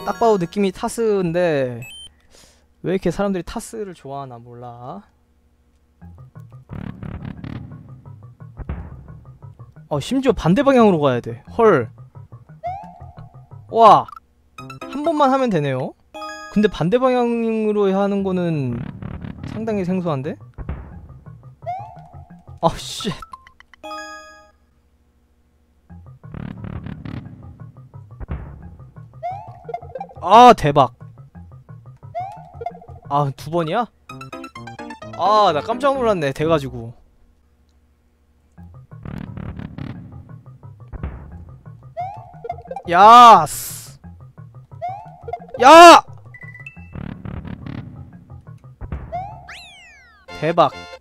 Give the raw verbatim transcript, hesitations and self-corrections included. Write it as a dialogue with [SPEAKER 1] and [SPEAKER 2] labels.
[SPEAKER 1] 딱 봐도 느낌이 타스인데 왜 이렇게 사람들이 타스를 좋아하나 몰라. 어, 심지어 반대 방향으로 가야 돼. 헐. 와. 한 번만 하면 되네요. 근데 반대 방향으로 하는 거는 상당히 생소한데? 아, 쉣. 아, 대박. 아, 두 번이야? 아, 나 깜짝 놀랐네. 돼가지고. 야스. 야! 대박.